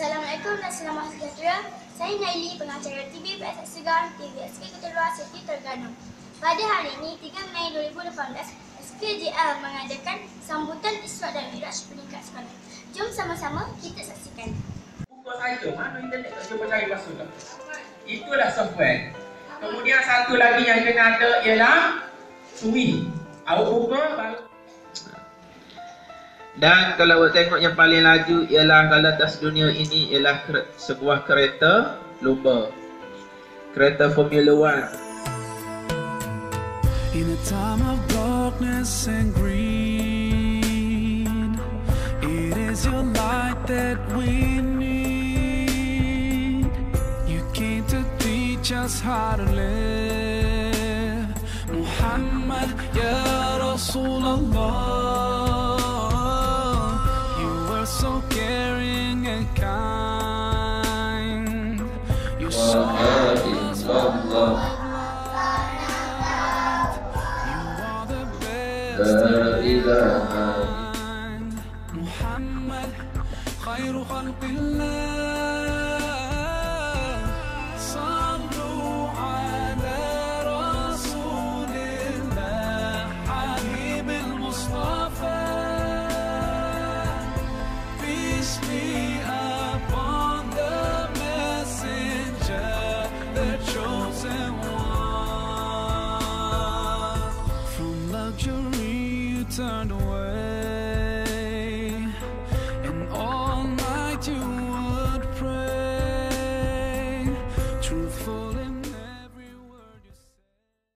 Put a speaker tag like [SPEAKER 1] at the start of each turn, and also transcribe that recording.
[SPEAKER 1] Assalamualaikum dan selamat sejahtera. Saya Naili, pengacara TV PSS Segar, TVSK Keteluar Siti Terengganu. Pada hari ini, 3 Mei 2018, SPJL mengadakan sambutan Isra dan Mi'raj peningkat sekolah. Jom sama-sama kita saksikan.
[SPEAKER 2] Buka saja, mana internet tak cuba cari password tak? Itulah software. Kemudian satu lagi yang kena ada ialah SWI. Awak buka baru. Dan kalau awak tengok yang paling laju ialah kalau atas dunia ini ialah sebuah kereta lumba. Kereta Formula 1.
[SPEAKER 3] In a time of darkness and green, it is your light that we need. You came to teach us how to live. Muhammad, Ya Rasulullah. So caring and kind. You saw us. You are the best. Muhammad, khairu khalqillah. Sallu ala Rasulillah, Habib al-Mustafa. Be upon the messenger, the chosen one. From luxury you turned away.